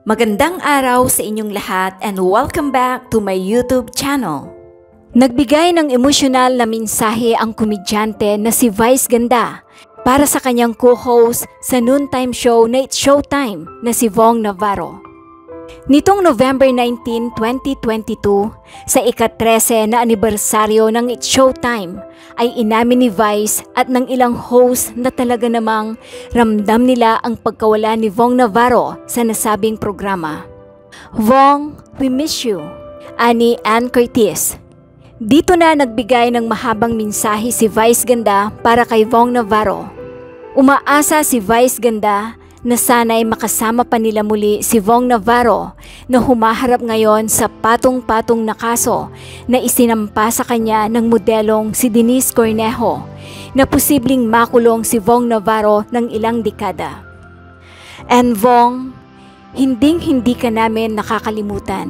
Magandang araw sa inyong lahat and welcome back to my YouTube channel. Nagbigay ng emosyonal na mensahe ang komedyante na si Vice Ganda para sa kanyang co-host sa noontime show na It's Showtime na si Vong Navarro. Nitong November 19, 2022, sa ika-13 na anibersaryo ng It's Showtime, ay inamin ni Vice at ng ilang host na talaga namang ramdam nila ang pagkawala ni Vong Navarro sa nasabing programa. Vong, we miss you, ani Ann Curtis. Dito na nagbigay ng mahabang mensahe si Vice Ganda para kay Vong Navarro. Umaasa si Vice Ganda na sana'y makasama pa nila muli si Vong Navarro na humaharap ngayon sa patong-patong na kaso na isinampa sa kanya ng modelong si Denise Cornejo na posibleng makulong si Vong Navarro ng ilang dekada. And Vong, hinding-hindi ka namin nakakalimutan.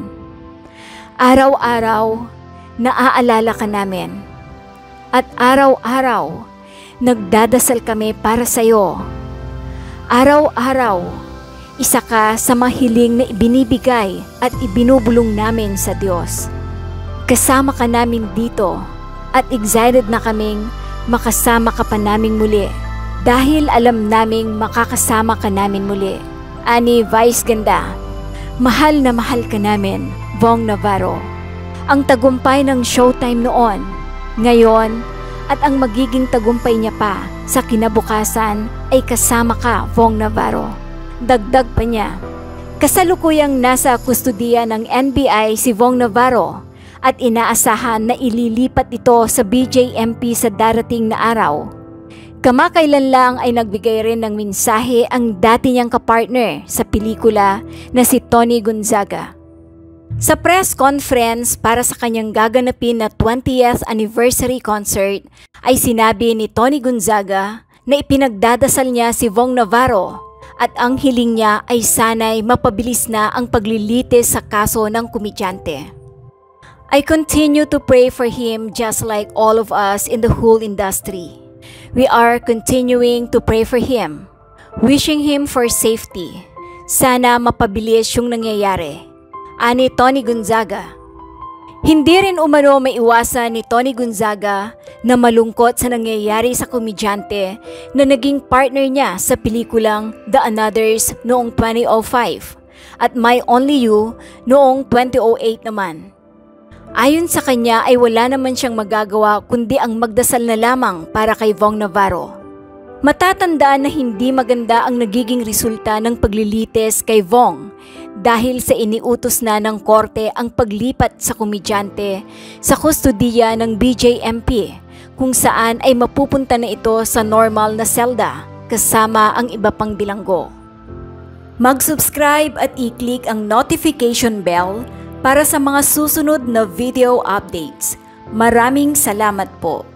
Araw-araw, naaalala ka namin. At araw-araw, nagdadasal kami para sa iyo. Araw-araw, isa ka sa mahiling na ibinibigay at ibinubulong namin sa Diyos. Kasama ka namin dito at excited na kaming makasama ka pa naming muli dahil alam naming makakasama ka namin muli. Ani Vice Ganda, mahal na mahal ka namin, Vong Navarro. Ang tagumpay ng Showtime noon, ngayon, at ang magiging tagumpay niya pa sa kinabukasan ay kasama ka, Vong Navarro. Dagdag pa niya, kasalukuyang nasa kustudiya ng NBI si Vong Navarro at inaasahan na ililipat ito sa BJMP sa darating na araw. Kamakailan lang ay nagbigay rin ng mensahe ang dati niyang kapartner sa pelikula na si Tony Gonzaga. Sa press conference para sa kanyang gaganapin na 20th anniversary concert ay sinabi ni Tony Gonzaga na ipinagdadasal niya si Vong Navarro at ang hiling niya ay sana'y mapabilis na ang paglilitis sa kaso ng komedyante. I continue to pray for him just like all of us in the whole industry. We are continuing to pray for him, wishing him for safety. Sana mapabilis yung nangyayari. Ani Tony Gonzaga. Hindi rin umano maiwasan ni Tony Gonzaga na malungkot sa nangyayari sa komedyante na naging partner niya sa pelikulang The Anothers noong 2005 at My Only You noong 2008 naman. Ayon sa kanya ay wala naman siyang magagawa kundi ang magdasal na lamang para kay Vong Navarro. Matatandaan na hindi maganda ang nagiging resulta ng paglilitis kay Vong dahil sa iniutos na ng korte ang paglipat sa komedyante sa kustudiya ng BJMP kung saan ay mapupunta na ito sa normal na selda kasama ang iba pang bilanggo. Mag-subscribe at i-click ang notification bell para sa mga susunod na video updates. Maraming salamat po.